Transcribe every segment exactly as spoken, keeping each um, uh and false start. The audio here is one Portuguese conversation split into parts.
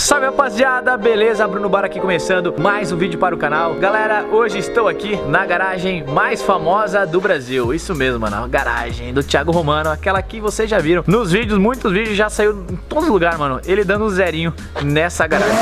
Salve rapaziada, beleza? Bruno Bar aqui começando mais um vídeo para o canal. Galera, hoje estou aqui na garagem mais famosa do Brasil. Isso mesmo, mano, a garagem do Thiago Romano. Aquela que vocês já viram nos vídeos, muitos vídeos, já saiu em todos os lugares, mano. Ele dando um zerinho nessa garagem.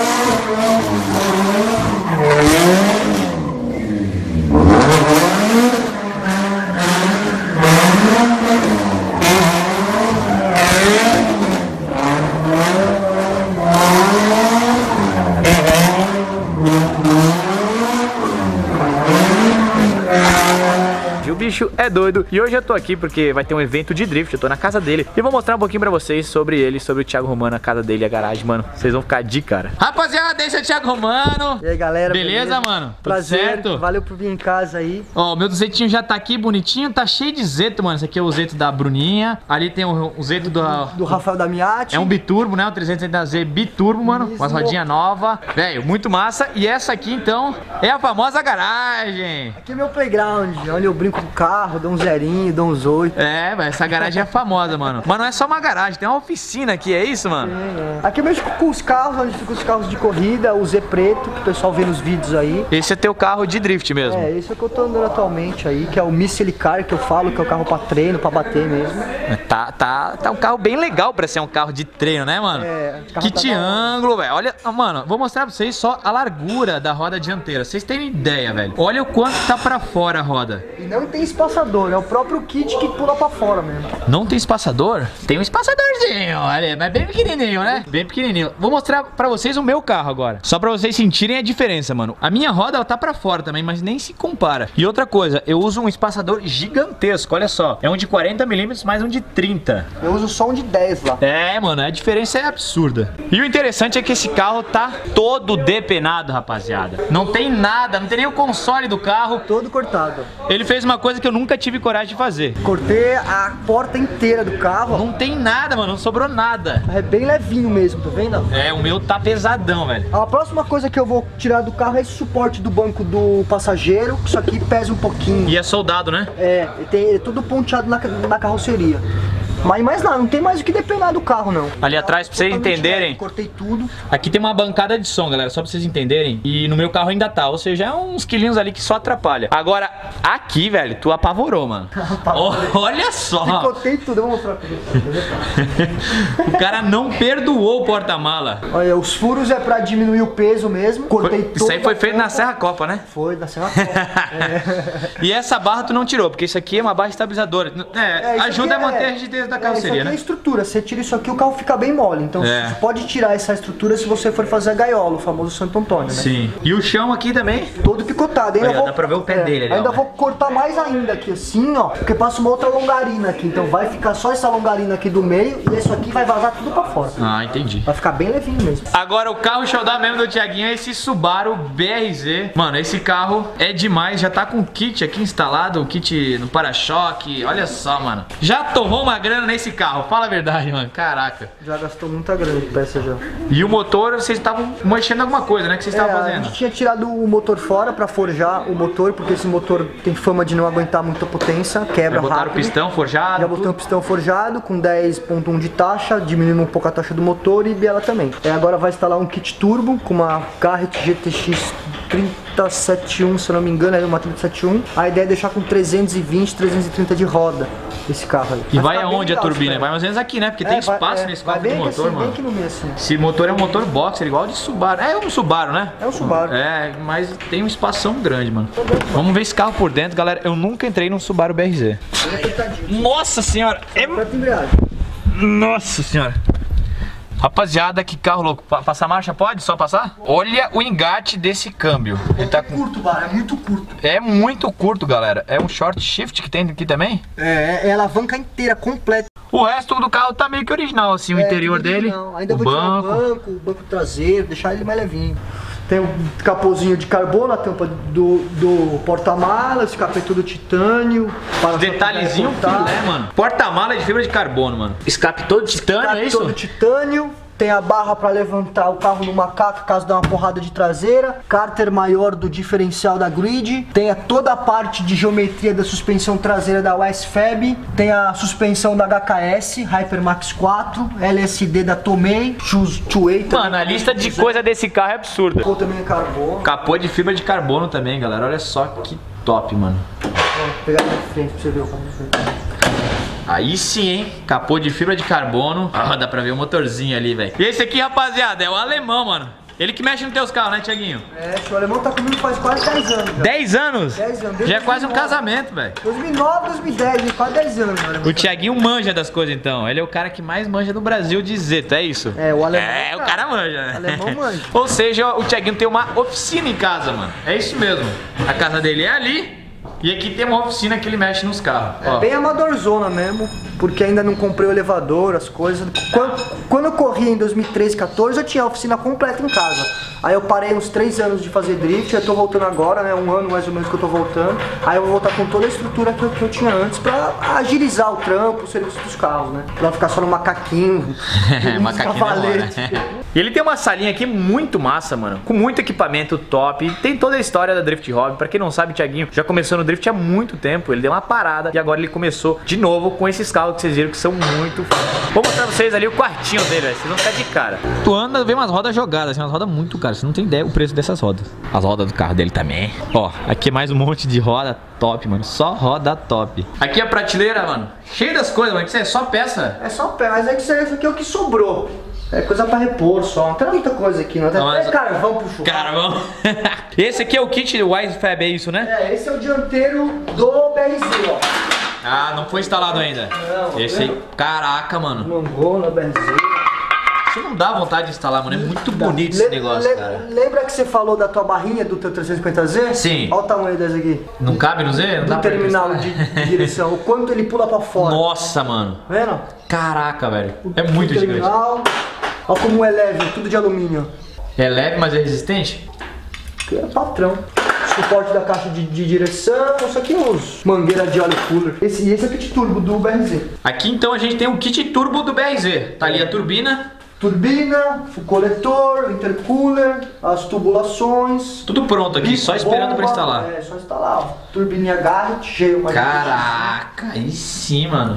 O bicho é doido e hoje eu tô aqui porque vai ter um evento de drift, eu tô na casa dele e vou mostrar um pouquinho pra vocês sobre ele, sobre o Thiago Romano, a casa dele, a garagem, mano. Vocês vão ficar de cara. Rapaziada, esse é o Thiago Romano. E aí, galera, beleza, beleza? mano? Tudo prazer, certo? Valeu por vir em casa aí. Ó, o meu duzentinho já tá aqui bonitinho, tá cheio de zeto, mano. Esse aqui é o zeto da Bruninha, ali tem o, o zeto do, do, do Rafael Damiati. É um biturbo, né? O trezentos oitenta Z biturbo, mano. Com as rodinhas novas. Velho, muito massa. E essa aqui, então, é a famosa garagem. Aqui é meu playground, onde eu brinco com o carro, dou um zerinho, dou uns oito. É, velho, essa garagem é famosa, mano. Mas não é só uma garagem, tem uma oficina aqui, é isso, mano? Sim, é. Aqui eu mexo com os carros, onde ficam os carros de corrida, o Z preto, que o pessoal vê nos vídeos aí. Esse é teu carro de drift mesmo? É, esse é o que eu tô andando atualmente aí, que é o Missile Car, que eu falo, que é o carro pra treino, pra bater mesmo. Tá, tá, tá um carro bem legal pra ser um carro de treino, né, mano? É. Que tá triângulo, velho. Olha, mano, vou mostrar pra vocês só a largura da roda dianteira. Vocês terem ideia, velho. Olha o quanto tá pra fora a roda. E não tem espaçador, é o próprio kit que pula pra fora mesmo. Não tem espaçador? Tem um espaçadorzinho, olha, mas bem pequenininho, né? Bem pequenininho. Vou mostrar pra vocês o meu carro agora, só pra vocês sentirem a diferença, mano. A minha roda, ela tá pra fora também, mas nem se compara. E outra coisa, eu uso um espaçador gigantesco, olha só. É um de quarenta milímetros, mais um de trinta. Eu uso só um de dez lá. É, mano, a diferença é absurda. E o interessante é que esse carro tá todo depenado, rapaziada. Não tem nada, não tem nem o console do carro. Todo cortado. Ele fez uma coisa que eu nunca tive coragem de fazer. Cortei a porta inteira do carro. Não tem nada, mano, não sobrou nada. É bem levinho mesmo, tá vendo? É, o meu tá pesadão, velho. A próxima coisa que eu vou tirar do carro é esse suporte do banco do passageiro. Isso aqui pesa um pouquinho. E é soldado, né? É, tem, é tudo ponteado na, na carroceria. Mas mais nada, não tem mais o que depenar do carro, não. Ali atrás, pra vocês entenderem, cortei tudo. Aqui tem uma bancada de som, galera, só pra vocês entenderem. E no meu carro ainda tá, ou seja, é uns quilinhos ali que só atrapalha. Agora, aqui, velho, tu apavorou, mano. Oh, olha só. Picotei tudo, eu vou mostrar pra vocês. O cara não perdoou o porta-mala. Olha, os furos é pra diminuir o peso mesmo. Cortei foi, tudo. Isso aí foi feito na Serra Copa, né? Foi, na Serra Copa. É. E essa barra tu não tirou, porque isso aqui é uma barra estabilizadora. É, é ajuda a manter é, a rigidez da carroceria, é, né? É estrutura, você tira isso aqui, o carro fica bem mole. Então é. Você pode tirar essa estrutura se você for fazer a gaiola, o famoso Santo Antônio, né? Sim. E o chão aqui também? Todo picotado. Ainda Olha, vou, dá pra ver o pé é, dele ali, ainda ó, vou cortar mais ainda aqui assim, ó. Porque passa uma outra longarina aqui. Então vai ficar só essa longarina aqui do meio e isso aqui vai vazar tudo pra fora. Ah, entendi. Vai ficar bem levinho mesmo. Agora o carro showdown mesmo do Thiaguinho é esse Subaru B R Z. Mano, esse carro é demais. Já tá com o kit aqui instalado, o kit no para-choque. Olha só, mano. Já torrou uma grana nesse carro, fala a verdade, mano. Caraca. Já gastou muita grana de peça já. E o motor, vocês estavam mexendo em alguma coisa, né? Que vocês estavam é, fazendo? A gente tinha tirado o motor fora pra forjar o motor, porque esse motor tem fama de não aguentar muita potência, quebra rápido. Já botaram o pistão forjado? Já botamos o pistão forjado com dez ponto um de taxa, diminuindo um pouco a taxa do motor e biela também. É, agora vai instalar um kit turbo com uma Garrett G T X trinta setenta e um, se eu não me engano, é uma trinta setenta e um. A ideia é deixar com trezentos e vinte, trezentos e trinta de roda esse carro aí. E vai aonde a turbina? Vai mais ou menos aqui, né? Porque é, tem espaço vai, é, nesse carro do motor, assim, mano. Bem aqui no meio, assim. Esse motor é um motor boxer, igual de Subaru. É um Subaru, né? É um Subaru. É, mas tem um espação grande, mano. Vamos ver esse carro por dentro, galera. Eu nunca entrei num Subaru B R Z. Nossa senhora! É... Nossa senhora! Rapaziada, que carro louco. Passar marcha pode? Só passar? Olha o engate desse câmbio. Ele tá com... curto, Bar, é muito curto. É muito curto, galera. É um short shift que tem aqui também? É, é a alavanca inteira, completa. O resto do carro tá meio que original, assim, o é, interior dele. Ainda o vou banco. tirar o banco, o banco traseiro, deixar ele mais levinho. Tem um capôzinho de carbono, a tampa do, do porta-malas, escape todo titânio. Detalhezinho, filé, mano. Porta-mala de fibra de carbono, mano. Escape todo titânio, escape é isso? todo titânio. tem a barra para levantar o carro no macaco caso dê uma porrada de traseira, cárter maior do diferencial da Grid, tem a, toda a parte de geometria da suspensão traseira da Westfab, tem a suspensão da H K S, Hypermax quatro, L S D da Tomei, Choose to Eight. Mano, a lista de coisa desse carro é absurda. Capô também é carbono. Capô de fibra de carbono também, galera. Olha só que top, mano. Vou pegar na frente pra você ver o carro. Aí sim, hein? Capô de fibra de carbono. Ah, dá pra ver o motorzinho ali, velho. E esse aqui, rapaziada, é o alemão, mano. Ele que mexe nos teus carros, né, Thiaguinho? É, o alemão tá comigo faz quase dez anos. Já. dez anos? dez anos. Já é quase um casamento, velho. dois mil e nove, dois mil e dez, quase dez anos. O, o Thiaguinho manja das coisas, então. Ele é o cara que mais manja no Brasil de Zeta, é isso? É, o alemão. É, cara. O cara manja, né? O alemão manja. Ou seja, o Thiaguinho tem uma oficina em casa, mano. É isso mesmo. A casa dele é ali. E aqui tem uma oficina que ele mexe nos carros. É ó. Bem amadorzona mesmo, porque ainda não comprei o elevador, as coisas. Quando, quando eu corri em dois mil e treze, quatorze, eu tinha a oficina completa em casa. Aí eu parei uns três anos de fazer drift, eu tô voltando agora, né? Um ano mais ou menos que eu tô voltando. Aí eu vou voltar com toda a estrutura que eu, que eu tinha antes pra agilizar o trampo, o serviço dos carros, né? Pra não ficar só no macaquinho. Macaquinho E ele tem uma salinha aqui muito massa, mano. Com muito equipamento top. Tem toda a história da Drift Hobby. Pra quem não sabe, o Thiaguinho já começou no drift há muito tempo. Ele deu uma parada e agora ele começou de novo com esses carros que vocês viram que são muito foda. Vou mostrar pra vocês ali o quartinho dele, velho. Vocês vão ficar de cara. Tu anda, vê umas rodas jogadas, assim, umas rodas muito caras. Você não tem ideia o preço dessas rodas. As rodas do carro dele também. Ó, aqui é mais um monte de roda top, mano. Só roda top. Aqui a prateleira, mano. Cheio das coisas, mano. Isso é só peça. É só peça, mas é que isso aqui é o que sobrou. É coisa pra repor só, não tem muita coisa aqui, não. Tem até carvão pro churrasco. Carvão. Esse aqui é o kit Westfab, é isso, né? É, esse é o dianteiro do B R Z, ó. Ah, não foi instalado ainda. Não. Esse aí, caraca, mano. Mangola, B R Z. Isso não dá vontade de instalar, mano. É muito bonito esse negócio, le cara. Lembra que você falou da tua barrinha do teu trezentos e cinquenta Z? Sim. Olha o tamanho dessa aqui. Não cabe no Z? Não dá do pra terminal de, de direção. O quanto ele pula pra fora. Nossa, mano. Vendo? Caraca, velho. É muito gigante. Terminal. Olha como é leve, tudo de alumínio. É leve, mas é resistente? É patrão. Suporte da caixa de, de direção, isso aqui eu uso. Mangueira de óleo cooler. Esse, esse é o kit turbo do B R Z. Aqui então a gente tem o kit turbo do B R Z. Tá ali a turbina. Turbina, o coletor, intercooler, as tubulações. Tudo pronto aqui, só esperando para instalar. É, só instalar. Ó. Turbininha Garrett, cheio. Caraca, aí sim, mano.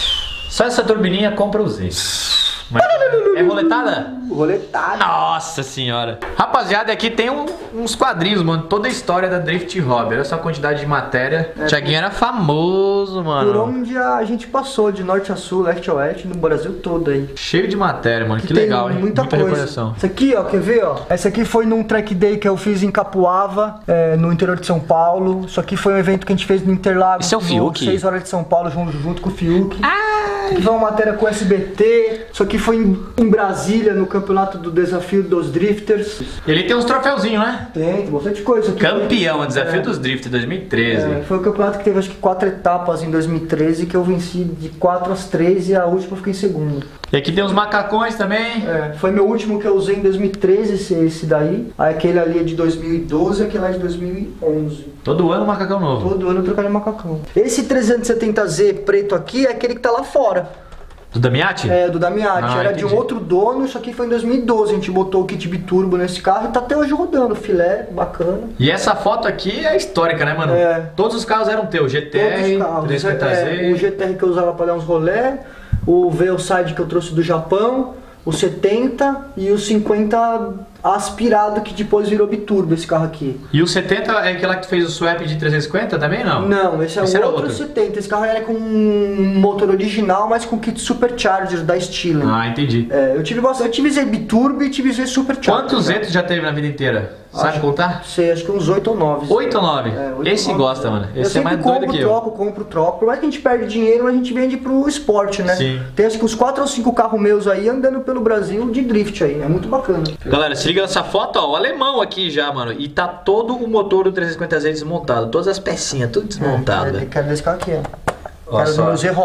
Só essa turbininha compra o Z. Mas é roletada? Roletada. Nossa senhora. Rapaziada, aqui tem um, uns quadrinhos, mano. Toda a história da Drift Hobby. Olha essa quantidade de matéria. É, Thiaguinho era famoso, mano. Por onde a gente passou, de norte a sul, leste a oeste, no Brasil todo aí. Cheio de matéria, mano. Que, que legal, hein? Muita, muita coisa. Isso aqui, ó, quer ver, ó? Essa aqui foi num track day que eu fiz em Capuava, é, no interior de São Paulo. Isso aqui foi um evento que a gente fez no Interlagos. Isso é o Fiuk? seis horas de São Paulo, junto, junto com o Fiuk. Ah! Isso aqui foi uma matéria com o S B T. Isso aqui foi em, em Brasília, no campeonato do Desafio dos Drifters. Ele tem uns troféuzinhos, né? Tem, tem bastante coisa. Isso aqui Campeão, foi, o Desafio é, dos Drifters dois mil e treze. É, foi o campeonato que teve acho que quatro etapas em dois mil e treze, que eu venci de quatro às três e a última eu fiquei em segundo. E aqui tem uns macacões também. É, foi meu último que eu usei em dois mil e treze, esse, esse daí. Aí aquele ali é de dois mil e doze e aquele lá é de dois mil e onze. Todo ano um macacão novo. Todo ano eu trocar de macacão. Esse trezentos e setenta Z preto aqui é aquele que tá lá fora. Do Damiati? É, do Damiati. Ah, era entendi. de um outro dono, isso aqui foi em dois mil e doze. A gente botou o kit biturbo nesse carro e tá até hoje rodando. Filé, bacana. E essa foto aqui é histórica, né, mano? É. Todos os carros eram teus, G T R, trezentos e cinquenta Z. É, o G T R que eu usava pra dar uns rolé, o Veilside que eu trouxe do Japão, o setenta e o cinquenta aspirado que depois virou biturbo esse carro aqui. E o setenta é aquele lá que tu fez o swap de trezentos e cinquenta também, não? Não, esse é esse o outro, outro setenta. Esse carro era com um motor original, mas com kit supercharger da Stirling. Ah, entendi. É, eu tive bastante, eu tive Z biturbo e tive Z supercharger. Quantos Z tu já teve na vida inteira? Sabe Acho, contar? Sei, acho que uns oito ou nove. oito ou nove? É, oito Esse ou nove, gosta, é. mano. Eu Esse é mais compro, doido que eu. troco, compro, troco. Por mais que a gente perde dinheiro, a gente vende pro esporte, né? Sim. Tem acho que uns quatro ou cinco carros meus aí andando pelo Brasil de drift aí. É muito bacana. Galera, se liga nessa foto, ó. O alemão aqui já, mano. E tá todo o motor do trezentos e cinquenta Z desmontado. Todas as pecinhas, tudo desmontado. É, eu quero desse carro aqui, ó. Olha Quero só. do meu Z rosa.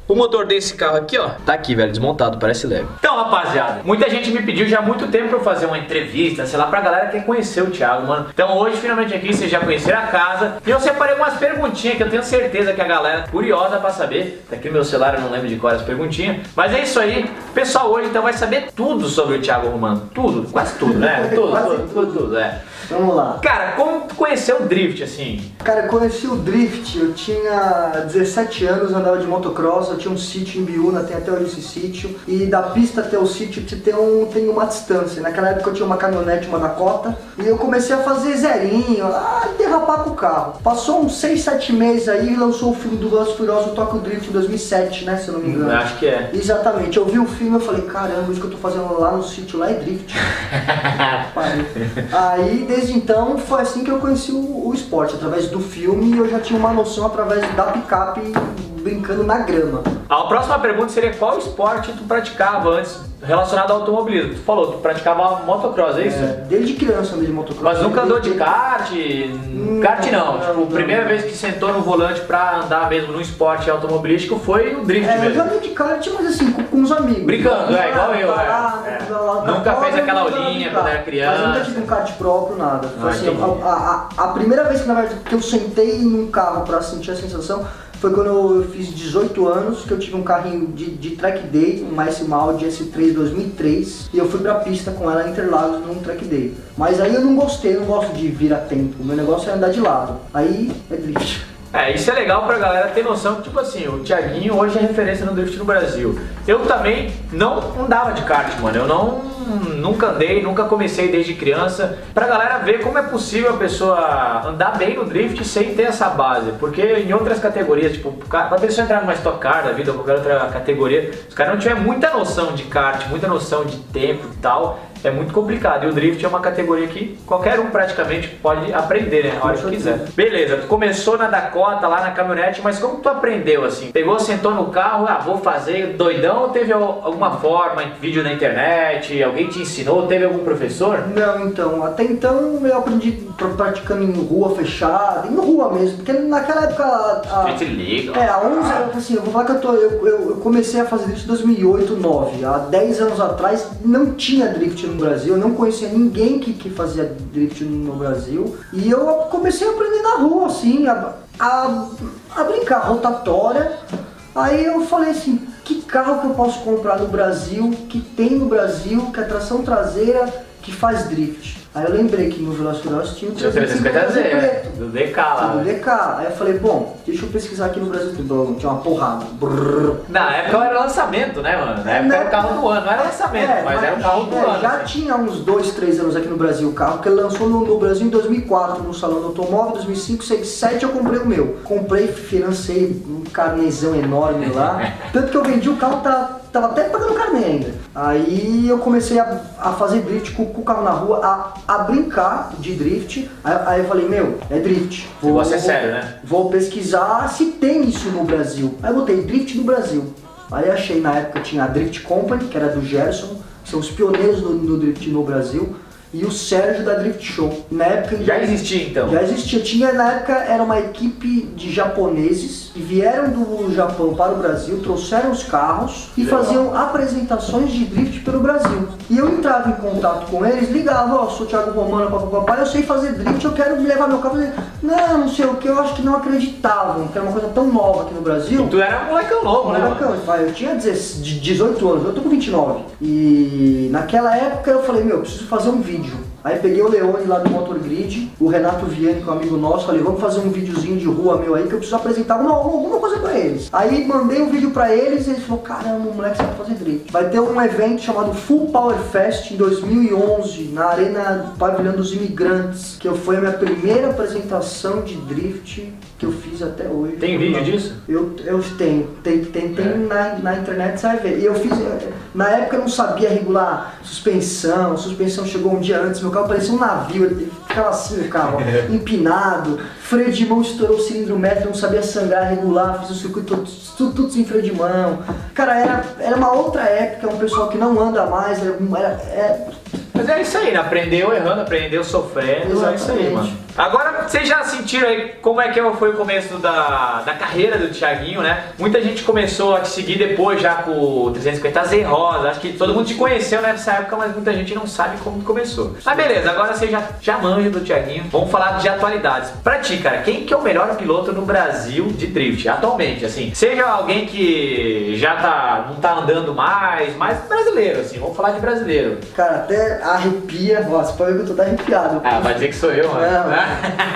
O motor desse carro aqui, ó, tá aqui, velho, desmontado, parece leve. Então, rapaziada, muita gente me pediu já há muito tempo pra eu fazer uma entrevista, sei lá, pra galera que quer conhecer o Thiago, mano. Então hoje, finalmente aqui, vocês já conheceram a casa. E eu separei umas perguntinhas que eu tenho certeza que a galera é curiosa pra saber. Tá aqui no meu celular, eu não lembro de qual é as perguntinhas. Mas é isso aí. O pessoal hoje, então, vai saber tudo sobre o Thiago Romano. Tudo, quase tudo, né? Tudo, tudo, tudo, tudo, é. Vamos lá. Cara, como tu conheceu o Drift, assim? Cara, eu conheci o Drift, eu tinha dezessete anos, andava de motocross, eu tinha um sítio em Biúna, tem até hoje esse sítio. E da pista até o sítio tem, um, tem uma distância. Naquela época eu tinha uma caminhonete, uma Dakota, e eu comecei a fazer zerinho, a derrapar com o carro. Passou uns seis, sete meses aí e lançou o filme do Velozes e Furiosos, o Tokyo Drift em dois mil e sete, né, se eu não me engano. Hum, acho que é. Exatamente, eu vi o filme e falei, caramba, isso que eu tô fazendo lá no sítio, lá é Drift. Aí, desde então, foi assim que eu conheci o, o esporte, através do filme, eu já tinha uma noção através da picape brincando na grama. A próxima pergunta seria qual esporte tu praticava antes relacionado ao automobilismo? Tu falou, tu praticava motocross, é isso? É, desde criança andei de motocross. Mas nunca andou de desde... kart? Hum, Kart não, não, tipo, não, a primeira não. vez que sentou no volante pra andar mesmo no esporte automobilístico foi o drift É, mesmo. eu já andei de kart, mas assim, com, com os amigos. Brincando, é, igual eu, é. Lá, É. lá, Nunca lá, fez lá, aquela lá, lá, aulinha lá, quando era criança. Mas nunca tive um kart próprio, nada. Foi Ah, assim, entendi. a, a, a, a primeira vez que, na verdade, que eu sentei num carro pra sentir a sensação foi quando eu fiz dezoito anos, que eu tive um carrinho de, de track day, uma, uma Audi S três dois mil e três, e eu fui pra pista com ela em Interlagos num track day. Mas aí eu não gostei, eu não gosto de vir a tempo, o meu negócio é andar de lado. Aí é drift. É, isso é legal pra galera ter noção que, tipo assim, o Thiaguinho hoje é referência no drift no Brasil. Eu também não andava de kart, mano, eu não, nunca andei, nunca comecei desde criança. Pra galera ver como é possível a pessoa andar bem no drift sem ter essa base. Porque em outras categorias, tipo, pra pessoa entrar numa Stock Car da vida ou qualquer outra categoria, os caras não tiverem muita noção de kart, muita noção de tempo e tal, é muito complicado. E o drift é uma categoria que qualquer um praticamente pode aprender, né? A hora que quiser. Beleza, tu começou na Dakota, lá na caminhonete, mas como tu aprendeu assim? Pegou, sentou no carro, ah, vou fazer doidão, ou teve alguma forma, vídeo na internet, alguém te ensinou, teve algum professor? Não, então, até então eu aprendi praticando em rua fechada, em rua mesmo, porque naquela época... A, A gente liga. É, há onze anos, assim, eu vou falar que eu, tô, eu, eu, eu comecei a fazer drift em dois mil e oito, dois mil e nove, há dez anos atrás não tinha drift no Brasil, eu não conhecia ninguém que, que fazia drift no Brasil, e eu comecei a aprender na rua, assim, a, a, a brincar, rotatória. Aí eu falei assim, que carro que eu posso comprar no Brasil, que tem no Brasil, que é tração traseira, que faz drift? Aí eu lembrei que no Velozes e Furiosos tinha o trezentos e cinquenta Z preto, do D K lá. do D K. Aí eu falei, bom, deixa eu pesquisar aqui no Brasil, tinha uma porrada. Brrr. Na época era lançamento, né, mano? Na época era o carro do ano, não era lançamento, É, mas era o carro do é, ano. Já assim. tinha uns dois, três anos aqui no Brasil o carro, porque ele lançou no, no Brasil em dois mil e quatro, no Salão do Automóvel, dois mil e cinco, dois mil e seis, dois mil e sete eu comprei o meu. Comprei, financei um carnezão enorme lá, tanto que eu vendi o carro, tá, tava até pagando carnê ainda. Aí eu comecei a, a fazer drift com, com o carro na rua, a, a brincar de drift. Aí, aí eu falei, meu, é drift. O negócio é sério, né? Vou pesquisar se tem isso no Brasil. Aí eu botei drift no Brasil. Aí achei, na época tinha a Drift Company, que era do Gerson, que são os pioneiros no, no drift no Brasil, e o Sérgio da Drift Show. Na época Já existia então? Já existia. Tinha, na época era uma equipe de japoneses que vieram do Japão para o Brasil, trouxeram os carros e Legal. faziam apresentações de drift pelo Brasil. E eu entrava em contato com eles, ligava, ó, oh, sou o Thiago Romano, papai, eu sei fazer drift, eu quero levar meu carro. Não, não sei o que, eu acho que não acreditavam, que era uma coisa tão nova aqui no Brasil. E tu era um molecão novo, né? Molecão, eu tinha dezoito anos, eu tô com vinte e nove. E naquela época eu falei, meu, eu preciso fazer um vídeo. Aí peguei o Leone lá do Motor Grid, o Renato Viane, que é um amigo nosso, falei, vamos fazer um videozinho de rua meu aí que eu preciso apresentar alguma, alguma coisa pra eles. Aí mandei um vídeo pra eles e eles falaram, caramba, o moleque sabe fazer drift. Vai ter um evento chamado Full Power Fest em dois mil e onze, na Arena Pavilhão dos Imigrantes, que foi a minha primeira apresentação de drift que eu fiz até hoje. Tem vídeo disso? Eu, eu tenho, tem, tem, tem é. na, na internet, você vai ver. E eu fiz, na época eu não sabia regular suspensão, suspensão chegou um dia antes, meu carro parecia um navio, ele ficava assim o carro, ó, empinado, freio de mão estourou o cilindro métrico, não sabia sangrar, regular, fiz o circuito todo, tudo, tudo sem freio de mão. Cara, era, era uma outra época, um pessoal que não anda mais, era... era é... Mas é isso aí, né? Aprendeu errando, aprendeu sofrendo, Exatamente. É isso aí, mano. Agora vocês já sentiram aí como é que foi o começo da, da carreira do Thiaguinho, né? Muita gente começou a te seguir depois já com o trezentos e cinquenta Z Rosa. Acho que todo mundo te conheceu nessa época, mas muita gente não sabe como começou. Mas beleza, agora você já, já manja do Thiaguinho. Vamos falar de atualidades. Pra ti, cara, quem que é o melhor piloto no Brasil de drift, atualmente, assim? Seja alguém que já tá, não tá andando mais, mas brasileiro, assim, vamos falar de brasileiro. Cara, até arrepia, nossa, pode ver que eu tô até arrepiado. Ah, vai dizer que sou eu, mano. Não.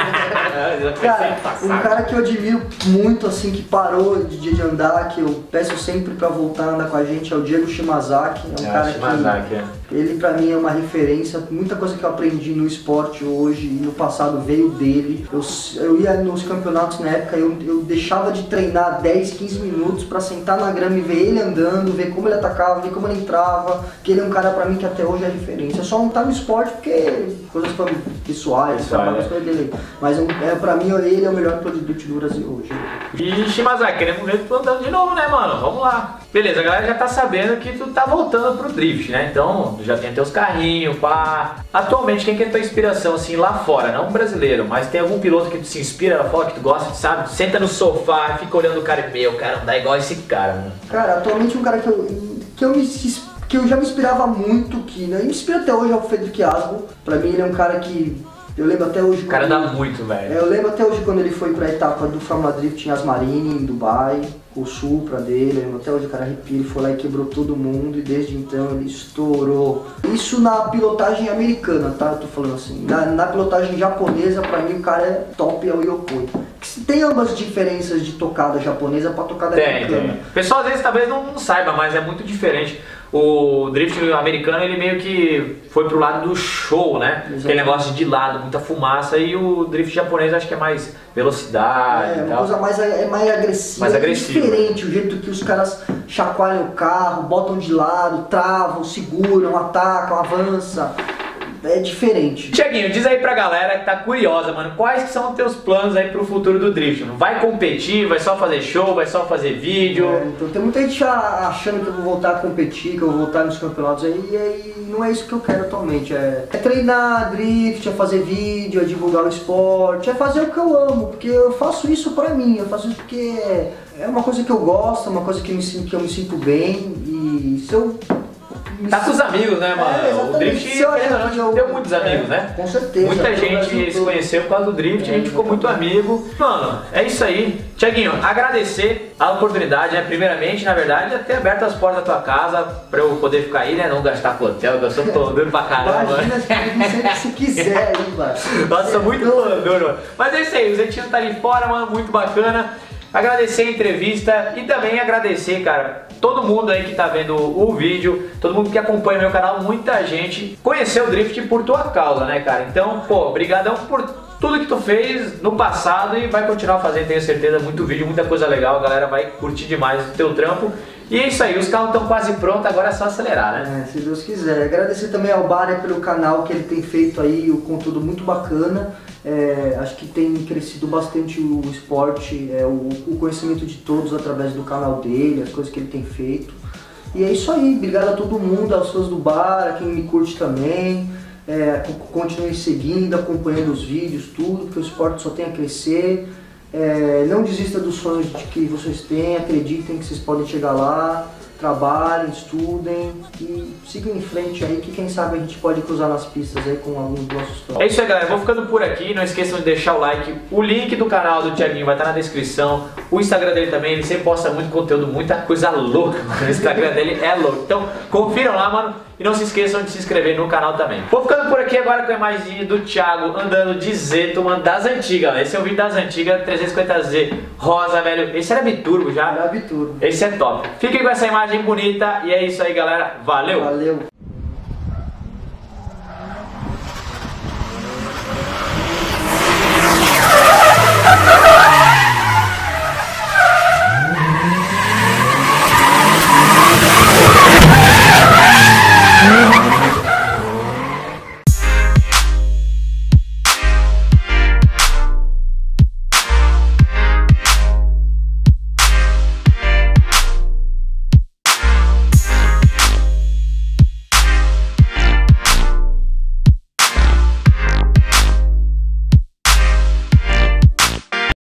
Cara, um cara que eu admiro muito, assim, que parou de, de andar, que eu peço sempre pra voltar a andar com a gente, é o Diego Shimazaki. É um é, cara Shimazaki, que, é. Ele pra mim é uma referência, muita coisa que eu aprendi no esporte hoje e no passado veio dele. Eu, eu ia nos campeonatos na época, eu, eu deixava de treinar dez, quinze minutos pra sentar na grama e ver ele andando, ver como ele atacava, ver como ele entrava, que ele é um cara pra mim que até hoje é referência. Só não tá no esporte porque coisas pessoais, trabalhos com ele. Mas é, pra mim ele é o melhor produto do Brasil hoje. E Shimazaki, queremos ver tu andando de novo, né, mano? Vamos lá. Beleza, a galera já tá sabendo que tu tá voltando pro drift, né? Então, já tem teus carrinhos, pá. Atualmente, quem que é a tua inspiração, assim, lá fora? Não um brasileiro, mas tem algum piloto que tu se inspira lá fora, que tu gosta, sabe? Senta no sofá, fica olhando o cara e, meu, cara, não dá igual esse cara, mano. Cara, atualmente um cara que eu, que eu, me, que eu já me inspirava muito, que né, me inspira até hoje é o Frederic Asbo. Pra mim ele é um cara que... Eu lembro até hoje... O cara dá ele, muito, velho. Eu lembro até hoje quando ele foi pra etapa do Fórmula Drift em Asmarine, em Dubai, o Supra dele. Eu lembro até hoje o cara arrepia, ele foi lá e quebrou todo mundo e desde então ele estourou. Isso na pilotagem americana, tá? Eu tô falando assim. Na, na pilotagem japonesa, pra mim o cara é top, é o Yokoi. Tem ambas diferenças de tocada japonesa pra tocada tem, americana. Tem. O pessoal às vezes talvez não, não saiba, mas é muito diferente. O drift americano ele meio que foi pro lado do show, né? Exatamente. Aquele negócio de lado, muita fumaça, e o drift japonês acho que é mais velocidade. É, uma tal. coisa mais, é mais agressiva. Mais agressivo. É diferente o jeito que os caras chacoalham o carro, botam de lado, travam, seguram, atacam, avançam. É diferente. Thiaguinho, diz aí pra galera que tá curiosa, mano, quais que são os teus planos aí pro futuro do drift? Vai competir, vai só fazer show, vai só fazer vídeo? É, então tem muita gente achando que eu vou voltar a competir, que eu vou voltar nos campeonatos aí, e aí não é isso que eu quero atualmente. É, é treinar drift, é fazer vídeo, é divulgar o esporte, é fazer o que eu amo, porque eu faço isso pra mim, eu faço isso porque é, é uma coisa que eu gosto, é uma coisa que, me, que eu me sinto bem, e se eu... Tá com os amigos, né, mano? É, o drift, querendo ou não, deu muitos amigos, é, né? Com certeza. Muita gente se conheceu por causa do drift, é, a gente ficou muito amigo. Mano, é isso aí. Thiaguinho, agradecer a oportunidade, né? Primeiramente, na verdade, de ter aberto as portas da tua casa pra eu poder ficar aí, né? Não gastar com hotel, que eu sou duro pra caramba. Imagina se, se quiser aí, mano. Nossa, sou muito duro, mano. Mas é isso aí, o Zentinho tá ali fora, mano, muito bacana. Agradecer a entrevista e também agradecer, cara, todo mundo aí que tá vendo o vídeo, todo mundo que acompanha meu canal, muita gente conheceu o drift por tua causa, né, cara? Então, pô, brigadão por tudo que tu fez no passado e vai continuar fazendo, tenho certeza, muito vídeo, muita coisa legal, a galera vai curtir demais o teu trampo. E é isso aí, os carros estão quase prontos, agora é só acelerar, né? É, se Deus quiser. Agradecer também ao Baria pelo canal que ele tem feito aí, o conteúdo muito bacana. É, acho que tem crescido bastante o esporte, é, o, o conhecimento de todos através do canal dele, as coisas que ele tem feito. E é isso aí, obrigado a todo mundo, aos fãs do Bar, a quem me curte também. É, continue seguindo, acompanhando os vídeos, tudo, porque o esporte só tem a crescer. É, não desista dos sonhos que vocês têm, acreditem que vocês podem chegar lá, trabalhem, estudem e sigam em frente aí, que quem sabe a gente pode cruzar nas pistas aí com alguns dos nossos planos. É isso aí, galera, vou ficando por aqui, não esqueçam de deixar o like, o link do canal do Thiaguinho vai estar na descrição, o Instagram dele também, ele sempre posta muito conteúdo, muita coisa louca, mano. O Instagram dele é louco, então confiram lá, mano. E não se esqueçam de se inscrever no canal também. Vou ficando por aqui agora com a imagem do Thiago andando de Zeto, mano, das antigas. Esse é o vídeo das antigas, trezentos e cinquenta Z rosa, velho. Esse era biturbo já. Era biturbo. Esse é top. Fiquem com essa imagem bonita e é isso aí, galera. Valeu! Valeu!